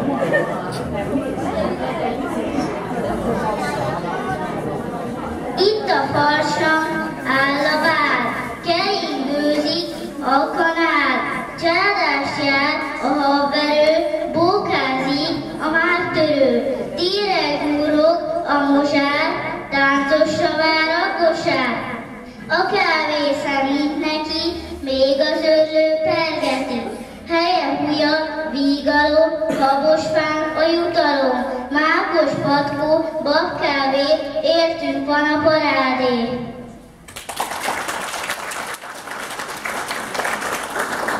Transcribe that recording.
Itt a farsang áll a vár, keringőzik a kanál, csádás jár a havverő, bókázik a mártörő, tére gúrog a mozsár, táncosra vár a kosár. A kávé szemít neki, még az őrlő pergeti, helye húja, vígalom, habosfán a jutalom, mákos patkó, babkávé, értünk van a parádé.